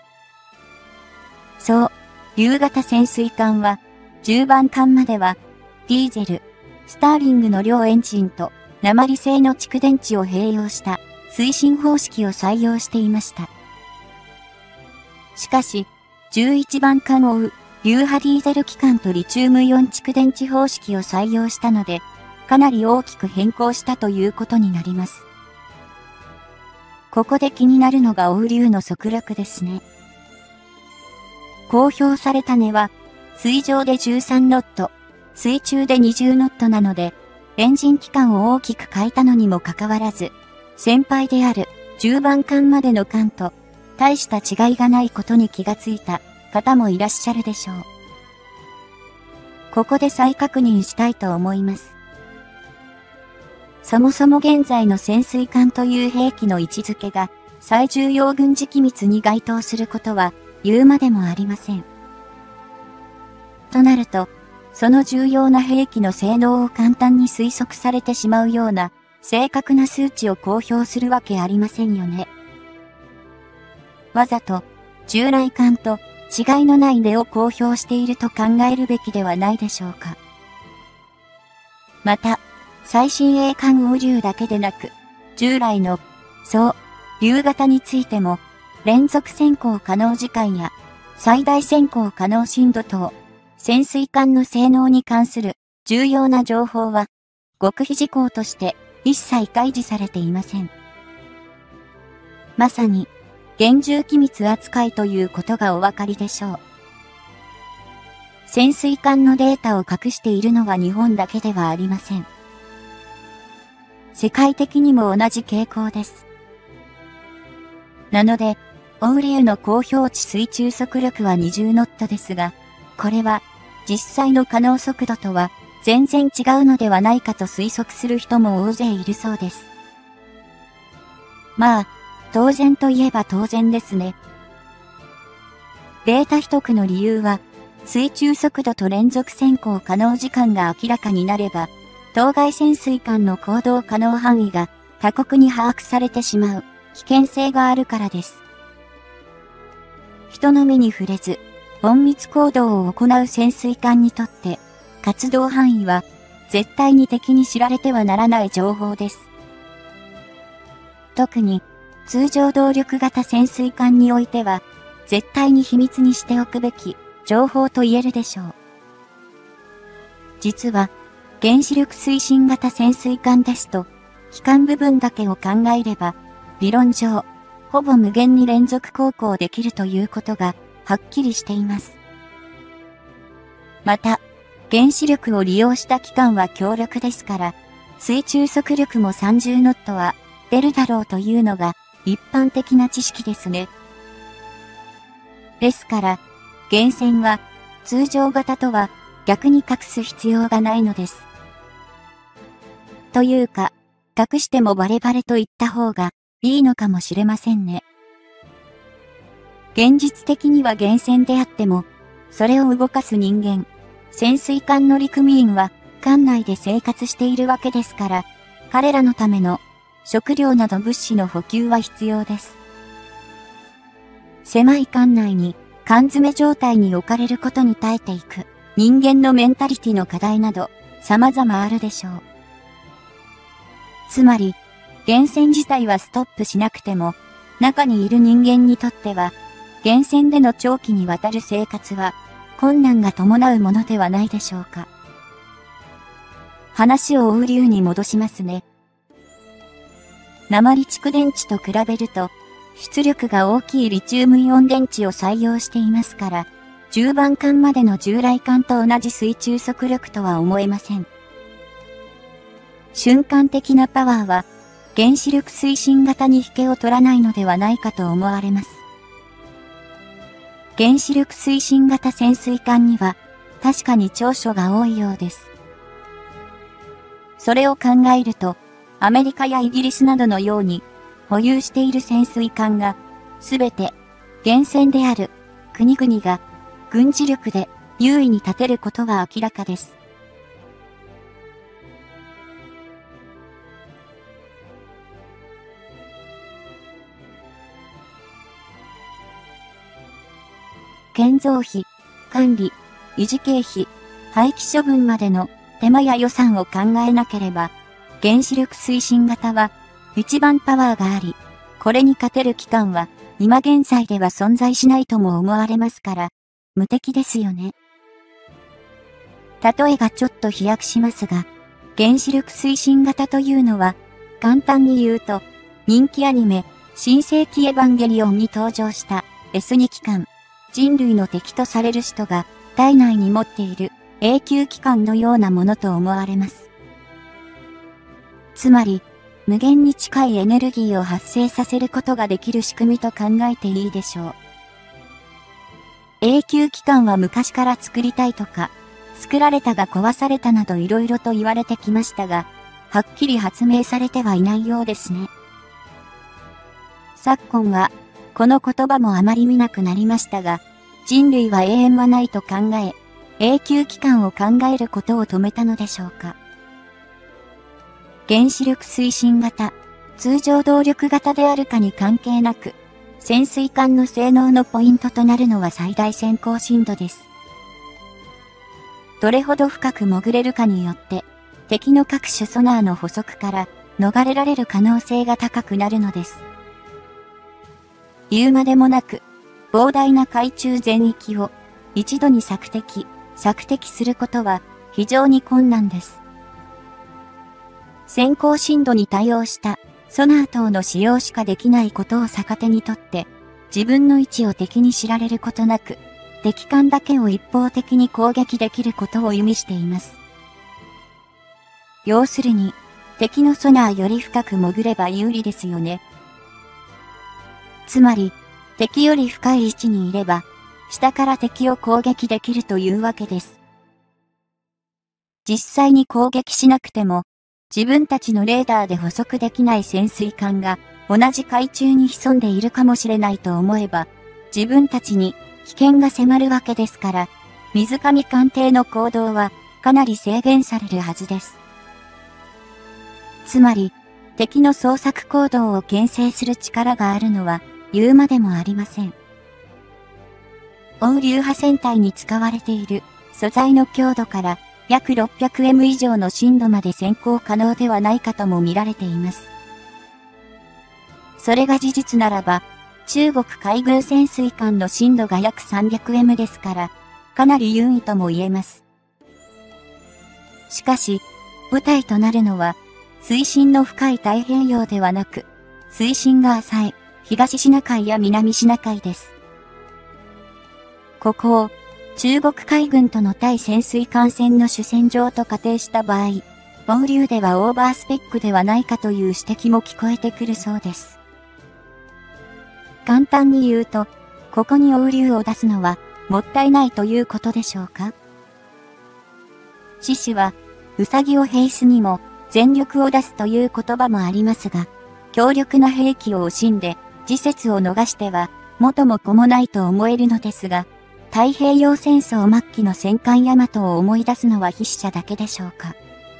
そう、龍型潜水艦は、じゅうばん艦までは、ディーゼル、スターリングの両エンジンと、鉛製の蓄電池を併用した推進方式を採用していました。しかし、じゅういちばん艦を追う、流派ディーゼル機関とリチウムイオン蓄電池方式を採用したので、かなり大きく変更したということになります。ここで気になるのが応流の速力ですね。公表された値は、水上でじゅうさんノット、水中でにじゅうノットなので、エンジン期間を大きく変えたのにもかかわらず、先輩であるじゅうばん艦までの艦と、大した違いがないことに気がついた方もいらっしゃるでしょう。ここで再確認したいと思います。そもそも現在の潜水艦という兵器の位置づけが最重要軍事機密に該当することは言うまでもありません。となると、その重要な兵器の性能を簡単に推測されてしまうような正確な数値を公表するわけありませんよね。わざと従来艦と違いのない値を公表していると考えるべきではないでしょうか。また、最新鋭艦応流だけでなく、従来の、そう、龍型についても、連続潜航可能時間や最大潜航可能深度等、潜水艦の性能に関する重要な情報は、極秘事項として一切開示されていません。まさに、厳重機密扱いということがお分かりでしょう。潜水艦のデータを隠しているのは日本だけではありません。世界的にも同じ傾向です。なので、応流の公表値水中速力はにじゅうノットですが、これは実際の可能速度とは全然違うのではないかと推測する人も大勢いるそうです。まあ、当然といえば当然ですね。データ秘匿の理由は、水中速度と連続潜航可能時間が明らかになれば、当該潜水艦の行動可能範囲が他国に把握されてしまう危険性があるからです。人の目に触れず、隠密行動を行う潜水艦にとって、活動範囲は絶対に敵に知られてはならない情報です。特に、通常動力型潜水艦においては、絶対に秘密にしておくべき情報と言えるでしょう。実は、原子力推進型潜水艦ですと、機関部分だけを考えれば、 理論上、ほぼ無限に連続航行できるということがはっきりしています。また、原子力を利用した機関は強力ですから、水中速力もさんじゅうノットは出るだろうというのが一般的な知識ですね。ですから、源泉は通常型とは逆に隠す必要がないのです。というか、隠してもバレバレと言った方がいいのかもしれませんね。現実的には源泉であっても、それを動かす人間、潜水艦乗組員は艦内で生活しているわけですから、彼らのための食料など物資の補給は必要です。狭い艦内に缶詰状態に置かれることに耐えていく人間のメンタリティの課題など様々あるでしょう。つまり、源泉自体はストップしなくても、中にいる人間にとっては、源泉での長期にわたる生活は困難が伴うものではないでしょうか。話を応流に戻しますね。鉛蓄電池と比べると、出力が大きいリチウムイオン電池を採用していますから、じゅうばん艦までの従来艦と同じ水中速力とは思えません。瞬間的なパワーは、原子力推進型に引けを取らないのではないかと思われます。原子力推進型潜水艦には、確かに長所が多いようです。それを考えると、アメリカやイギリスなどのように、保有している潜水艦が、すべて、源泉である国々が、軍事力で優位に立てることは明らかです。建造費、管理、維持経費、廃棄処分までの手間や予算を考えなければ、原子力推進型は一番パワーがあり、これに勝てる機関は今現在では存在しないとも思われますから、無敵ですよね。例えがちょっと飛躍しますが、原子力推進型というのは、簡単に言うと、人気アニメ、新世紀エヴァンゲリオンに登場した エスに 機関、人類の敵とされる使徒が体内に持っている永久機関のようなものと思われます。つまり、無限に近いエネルギーを発生させることができる仕組みと考えていいでしょう。永久機関は昔から作りたいとか、作られたが壊されたなど色々と言われてきましたが、はっきり発明されてはいないようですね。昨今は、この言葉もあまり見なくなりましたが、人類は永遠はないと考え、永久機関を考えることを止めたのでしょうか。原子力推進型、通常動力型であるかに関係なく、潜水艦の性能のポイントとなるのは最大潜航深度です。どれほど深く潜れるかによって、敵の各種ソナーの捕捉から逃れられる可能性が高くなるのです。言うまでもなく、膨大な海中全域を一度に索敵、索敵することは非常に困難です。潜航深度に対応したソナー等の使用しかできないことを逆手にとって、自分の位置を敵に知られることなく、敵艦だけを一方的に攻撃できることを意味しています。要するに、敵のソナーより深く潜れば有利ですよね。つまり、敵より深い位置にいれば、下から敵を攻撃できるというわけです。実際に攻撃しなくても、自分たちのレーダーで捕捉できない潜水艦が同じ海中に潜んでいるかもしれないと思えば、自分たちに危険が迫るわけですから、水上艦艇の行動はかなり制限されるはずです。つまり、敵の捜索行動を牽制する力があるのは言うまでもありません。欧流波船体に使われている素材の強度から約 ろっぴゃくエム 以上の深度まで潜航可能ではないかとも見られています。それが事実ならば、中国海軍潜水艦の深度が約 さんびゃくエム ですから、かなり優位とも言えます。しかし、舞台となるのは、水深の深い太平洋ではなく、 水深が浅い東シナ海や南シナ海です。ここを中国海軍との対潜水艦船の主戦場と仮定した場合、放流ではオーバースペックではないかという指摘も聞こえてくるそうです。簡単に言うと、ここに放流を出すのはもったいないということでしょうか。獅子は、ウサギを兵士にも全力を出すという言葉もありますが、強力な兵器を惜しんで、時節を逃しては、元も子もないと思えるのですが、太平洋戦争末期の戦艦大和を思い出すのは筆者だけでしょうか。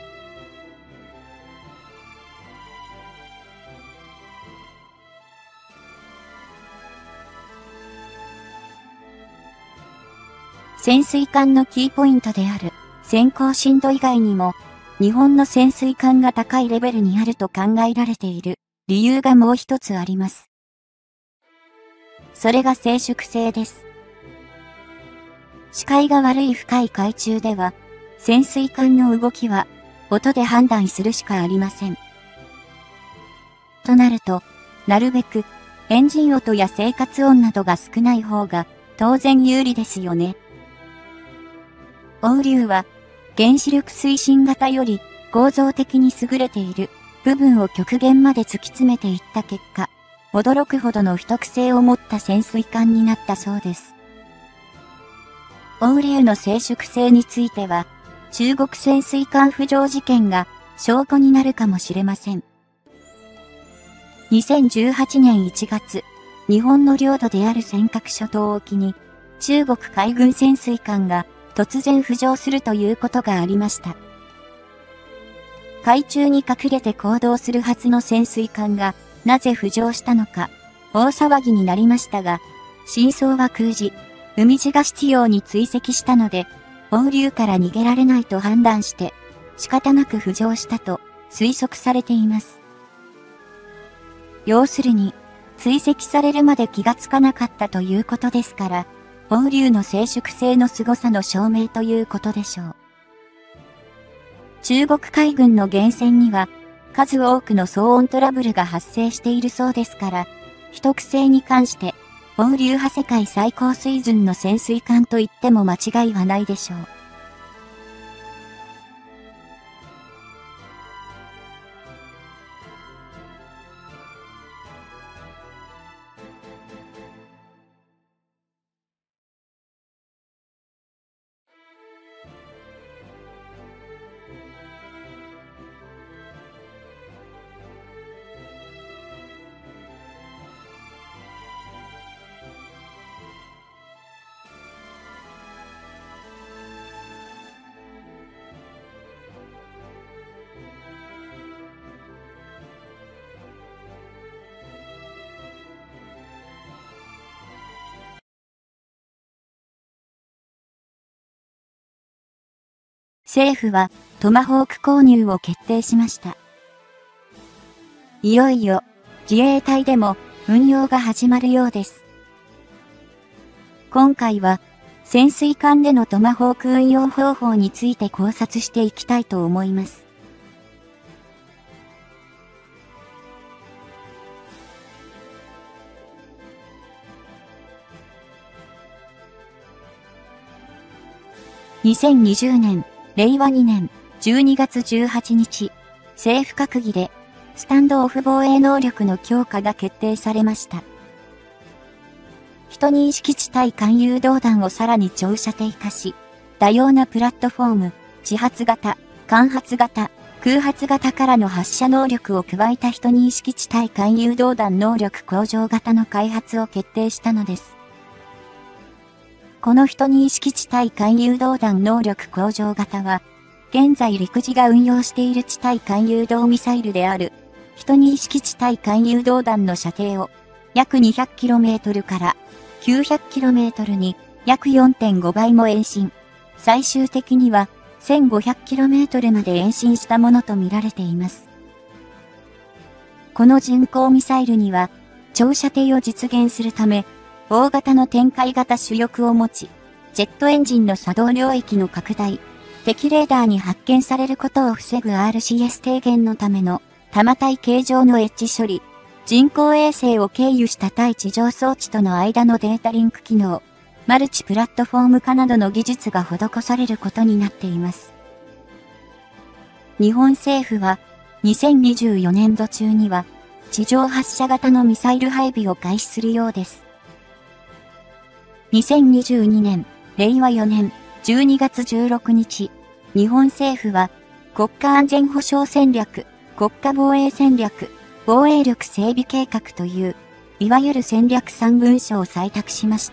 潜水艦のキーポイントである先行深度以外にも、日本の潜水艦が高いレベルにあると考えられている理由がもう一つあります。それが静粛性です。視界が悪い深い海中では、潜水艦の動きは音で判断するしかありません。となると、なるべくエンジン音や生活音などが少ない方が当然有利ですよね。放流は原子力推進型より構造的に優れている部分を極限まで突き詰めていった結果、驚くほどの秘匿性を持った潜水艦になったそうです。放流の静粛性については、中国潜水艦浮上事件が証拠になるかもしれません。にせんじゅうはちねんいちがつ、日本の領土である尖閣諸島沖に、中国海軍潜水艦が突然浮上するということがありました。海中に隠れて行動するはずの潜水艦がなぜ浮上したのか、大騒ぎになりましたが、真相は空示。海地が執拗に追跡したので、放流から逃げられないと判断して、仕方なく浮上したと推測されています。要するに、追跡されるまで気がつかなかったということですから、放流の静粛性の凄さの証明ということでしょう。中国海軍の源泉には、数多くの騒音トラブルが発生しているそうですから、秘匿性に関して、放流派世界最高水準の潜水艦と言っても間違いはないでしょう。政府はトマホーク購入を決定しました。いよいよ自衛隊でも運用が始まるようです。今回は潜水艦でのトマホーク運用方法について考察していきたいと思います。にせんにじゅうねんれいわにねんじゅうにがつじゅうはちにち、政府閣議でスタンドオフ防衛能力の強化が決定されました。12式地対艦誘導弾をさらに長射程化し、多様なプラットフォーム、地発型、艦発型、空発型からの発射能力を加えた12式地対艦誘導弾能力向上型の開発を決定したのです。この12式地対艦誘導弾能力向上型は、現在陸自が運用している地対艦誘導ミサイルである、12式地対艦誘導弾の射程を、約 にひゃくキロメートル から きゅうひゃくキロメートル に約 よんてんご 倍も延伸。最終的には せんごひゃくキロメートル まで延伸したものとみられています。この巡航ミサイルには、長射程を実現するため、大型の展開型主翼を持ち、ジェットエンジンの作動領域の拡大、敵レーダーに発見されることを防ぐ アールシーエス 低減のための、多摩体形状のエッジ処理、 人工衛星を経由した対地上装置との間のデータリンク機能、マルチプラットフォーム化などの技術が施されることになっています。日本政府は、にせんにじゅうよねんど中には、地上発射型のミサイル配備を開始するようです。にせんにじゅうにねん、れいわよねん、じゅうにがつじゅうろくにち、日本政府は、国家安全保障戦略、国家防衛戦略、防衛力整備計画という、いわゆる戦略さんぶんしょを採択しました。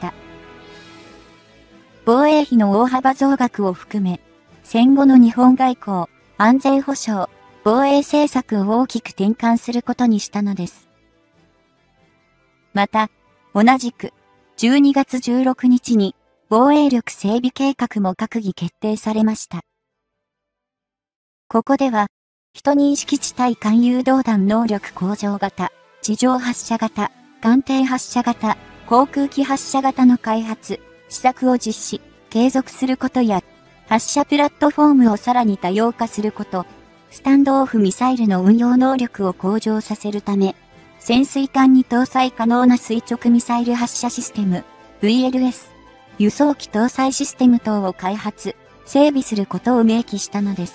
防衛費の大幅増額を含め、戦後の日本外交、安全保障、防衛政策を大きく転換することにしたのです。また、同じく、じゅうにがつじゅうろくにちに、防衛力整備計画も閣議決定されました。ここでは、12式地対艦誘導弾能力向上型、地上発射型、艦艇発射型、航空機発射型の開発、施策を実施、継続することや、発射プラットフォームをさらに多様化すること、スタンドオフミサイルの運用能力を向上させるため、潜水艦に搭載可能な垂直ミサイル発射システム、ブイエルエス、輸送機搭載システム等を開発、整備することを明記したのです。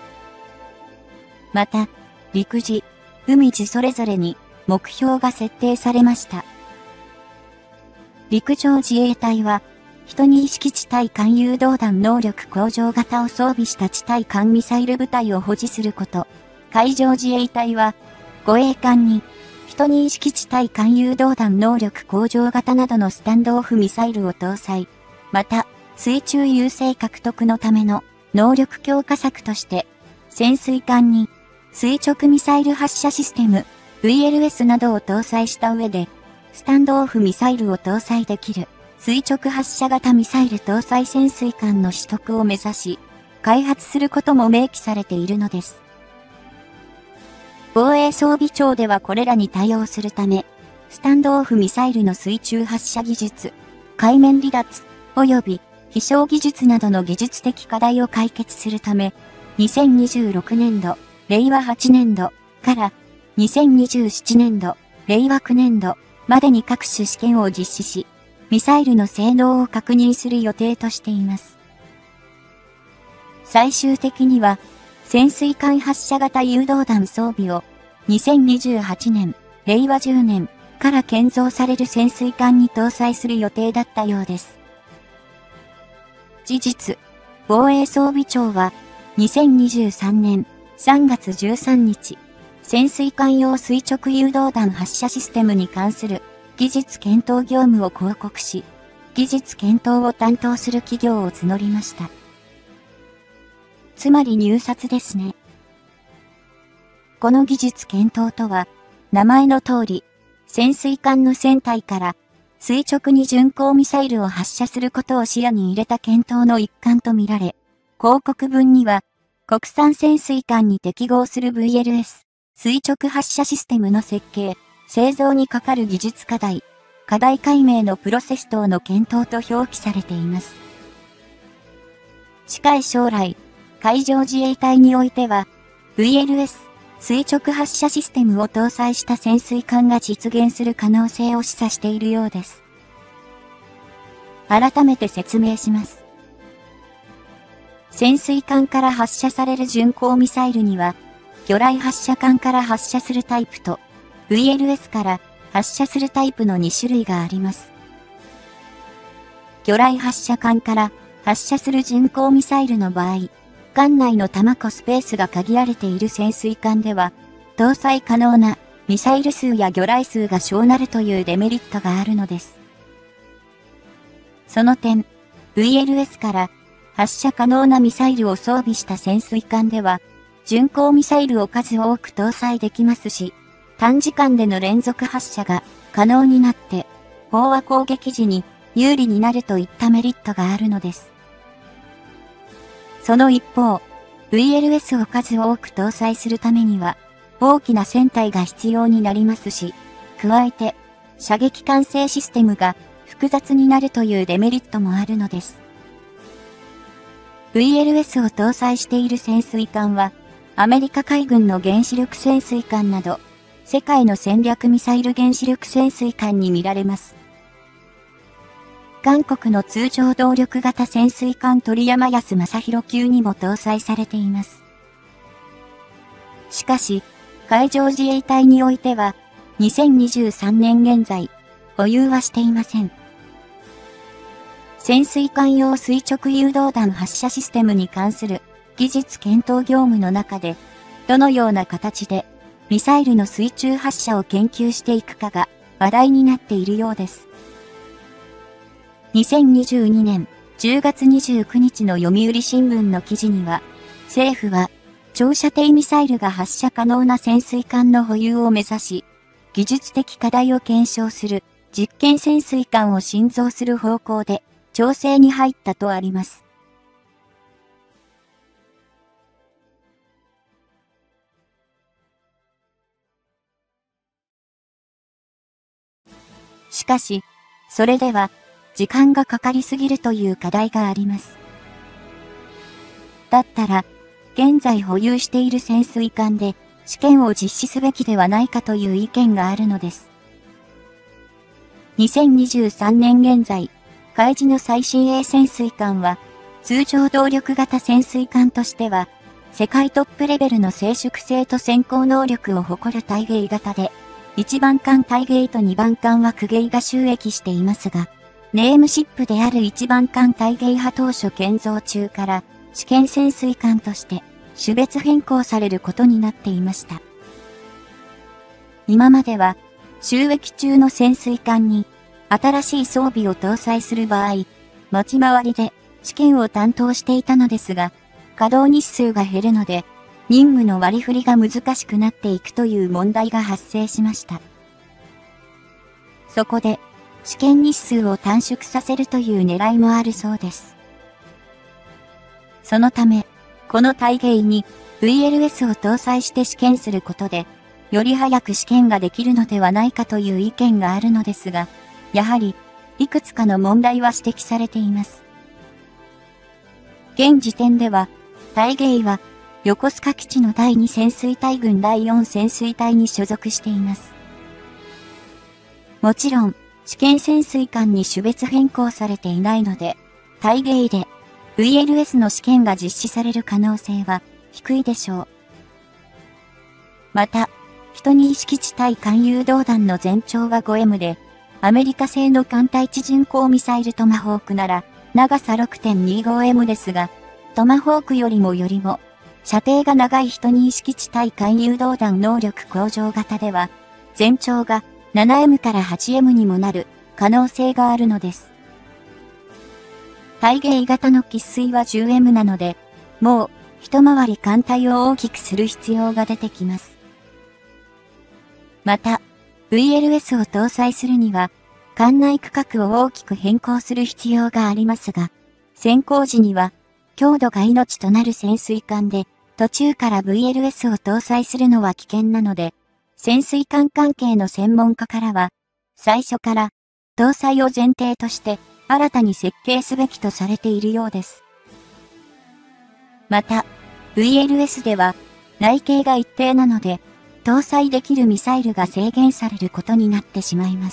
また、陸自、海自それぞれに目標が設定されました。陸上自衛隊は、じゅうに式地対艦誘導弾能力向上型を装備した地対艦ミサイル部隊を保持すること。海上自衛隊は、護衛艦に、じゅうに式地対艦誘導弾能力向上型などのスタンドオフミサイルを搭載。また、水中優勢獲得のための能力強化策として、潜水艦に垂直ミサイル発射システム ブイエルエス などを搭載した上で、スタンドオフミサイルを搭載できる垂直発射型ミサイル搭載潜水艦の取得を目指し、開発することも明記されているのです。防衛装備庁ではこれらに対応するため、スタンドオフミサイルの水中発射技術、海面離脱、及び飛翔技術などの技術的課題を解決するため、にせんにじゅうろくねんど、れいわはちねんどからにせんにじゅうななねんど、れいわきゅうねんどまでに各種試験を実施し、ミサイルの性能を確認する予定としています。最終的には、潜水艦発射型誘導弾装備をにせんにじゅうはちねん、れいわじゅうねんから建造される潜水艦に搭載する予定だったようです。事実、防衛装備庁はにせんにじゅうさんねんさんがつじゅうさんにち、潜水艦用垂直誘導弾発射システムに関する技術検討業務を公告し、技術検討を担当する企業を募りました。つまり入札ですね。この技術検討とは、名前の通り、潜水艦の船体から垂直に巡航ミサイルを発射することを視野に入れた検討の一環とみられ、広告文には、国産潜水艦に適合する ブイエルエス、垂直発射システムの設計、製造にかかる技術課題、課題解明のプロセス等の検討と表記されています。近い将来、海上自衛隊においては、ブイエルエス、垂直発射システムを搭載した潜水艦が実現する可能性を示唆しているようです。改めて説明します。潜水艦から発射される巡航ミサイルには、魚雷発射艦から発射するタイプと、ブイエルエス から発射するタイプのにしゅるいがあります。魚雷発射艦から発射する巡航ミサイルの場合、艦内の弾庫スペースが限られている潜水艦では、搭載可能なミサイル数や魚雷数が少なるというデメリットがあるのです。その点、ブイエルエス から発射可能なミサイルを装備した潜水艦では、巡航ミサイルを数多く搭載できますし、短時間での連続発射が可能になって、飽和攻撃時に有利になるといったメリットがあるのです。その一方、ブイエルエス を数多く搭載するためには、大きな船体が必要になりますし、加えて、射撃管制システムが複雑になるというデメリットもあるのです。ブイエルエス を搭載している潜水艦は、アメリカ海軍の原子力潜水艦など、 世界の戦略ミサイル原子力潜水艦に見られます。韓国の通常動力型潜水艦鳥山安正弘級にも搭載されています。しかし、海上自衛隊においては、にせんにじゅうさんねん現在、保有はしていません。潜水艦用垂直誘導弾発射システムに関する技術検討業務の中で、どのような形でミサイルの水中発射を研究していくかが話題になっているようです。にせんにじゅうにねんじゅうがつにじゅうくにちの読売新聞の記事には、政府は長射程ミサイルが発射可能な潜水艦の保有を目指し、技術的課題を検証する実験潜水艦を新造する方向で調整に入ったとあります。しかし、それでは時間がかかりすぎるという課題があります。だったら、現在保有している潜水艦で試験を実施すべきではないかという意見があるのです。にせんにじゅうさんねん現在、海自の最新鋭潜水艦は、通常動力型潜水艦としては、世界トップレベルの静粛性と潜航能力を誇る対鯨型で、いちばん艦対鯨とにばん艦は公鯨が収益していますが、ネームシップであるいちばん艦対鯨派当初建造中から、試験潜水艦として種別変更されることになっていました。今までは、収益中の潜水艦に新しい装備を搭載する場合、持ち回りで試験を担当していたのですが、稼働日数が減るので、任務の割り振りが難しくなっていくという問題が発生しました。そこで、試験日数を短縮させるという狙いもあるそうです。そのため、この対鯨に ブイエルエス を搭載して試験することで、より早く試験ができるのではないかという意見があるのですが、やはり、いくつかの問題は指摘されています。現時点では、対鯨は、横須賀基地のだいに潜水隊群だいよん潜水隊に所属しています。もちろん、試験潜水艦に種別変更されていないので、対鯨で ブイエルエス の試験が実施される可能性は低いでしょう。また、ひとに式地対艦誘導弾の全長は ごエム で、アメリカ製の艦隊地巡航ミサイルトマホークなら長さ ろくてんにごエム ですが、トマホークよりもよりも射程が長いひとに式地対艦誘導弾能力向上型では、全長が ななエム から はちエム にもなる可能性があるのです。対鯨型の喫水は じゅうエム なので、もう一回り艦隊を大きくする必要が出てきます。また、ブイエルエス を搭載するには、艦内区画を大きく変更する必要がありますが、潜航時には、強度が命となる潜水艦で、途中から ブイエルエス を搭載するのは危険なので、潜水艦関係の専門家からは、最初から、搭載を前提として、新たに設計すべきとされているようです。また、ブイエルエス では、内径が一定なので、搭載できるミサイルが制限されることになってしまいます。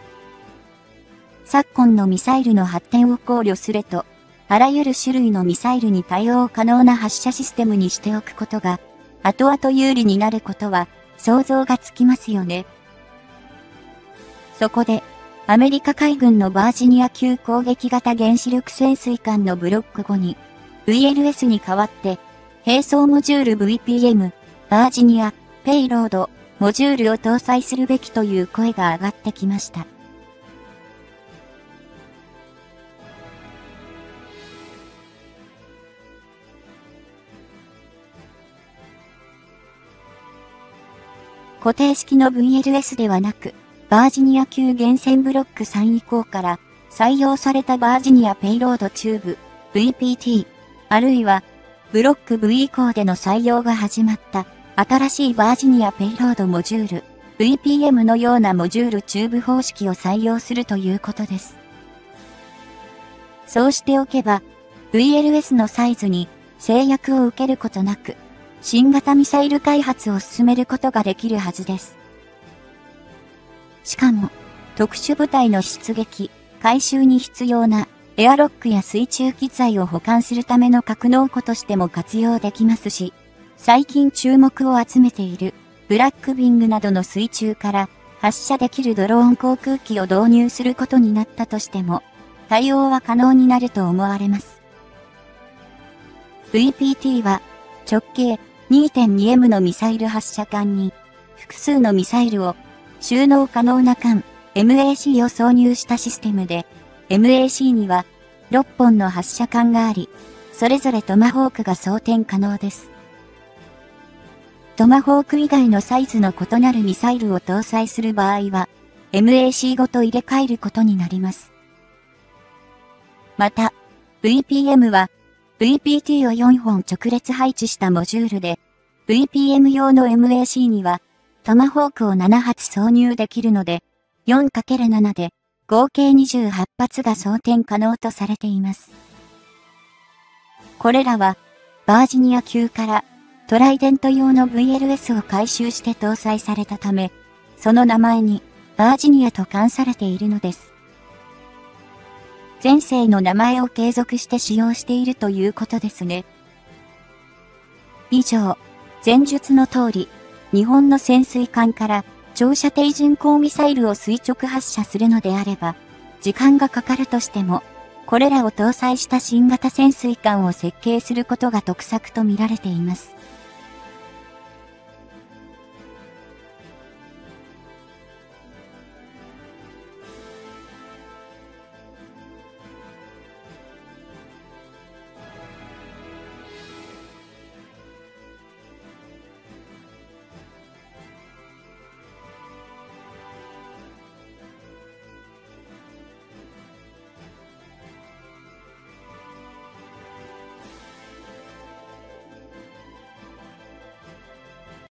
昨今のミサイルの発展を考慮すると、あらゆる種類のミサイルに対応可能な発射システムにしておくことが、後々有利になることは想像がつきますよね。そこで、アメリカ海軍のバージニア級攻撃型原子力潜水艦のブロックごに、ブイエルエス に代わって、並走モジュール ブイピーエム、バージニア、ペイロード、モジュールを搭載するべきという声が上がってきました。固定式の ブイエルエス ではなく、バージニア級原潜ブロックさん以降から採用されたバージニアペイロードチューブ ブイピーティー、あるいはブロック ブイ 以降での採用が始まった新しいバージニアペイロードモジュール ブイピーエム のようなモジュールチューブ方式を採用するということです。そうしておけば ブイエルエス のサイズに制約を受けることなく新型ミサイル開発を進めることができるはずです。 しかも、特殊部隊の出撃、回収に必要なエアロックや水中機材を保管するための格納庫としても活用できますし、最近注目を集めているブラックビングなどの水中から発射できるドローン航空機を導入することになったとしても、対応は可能になると思われます。ブイピーティー は直径 にてんにエム のミサイル発射管に複数のミサイルを収納可能な管 エムエーシー を挿入したシステムで、エムエーシー にはろっぽんの発射管があり、それぞれトマホークが装填可能です。トマホーク以外のサイズの異なるミサイルを搭載する場合は、エムエーシー ごと入れ替えることになります。また、ブイピーエム は ブイピーティー をよんほん直列配置したモジュールで、ブイピーエム 用の エムエーシー にはトマホークをななはつ挿入できるので、よんかけるなな で合計にじゅうはちはつが装填可能とされています。これらは、バージニア級からトライデント用の ブイエルエス を回収して搭載されたため、その名前にバージニアと冠されているのです。前世の名前を継続して使用しているということですね。以上、前述の通り、日本の潜水艦から長射程巡航ミサイルを垂直発射するのであれば、時間がかかるとしても、これらを搭載した新型潜水艦を設計することが得策と見られています。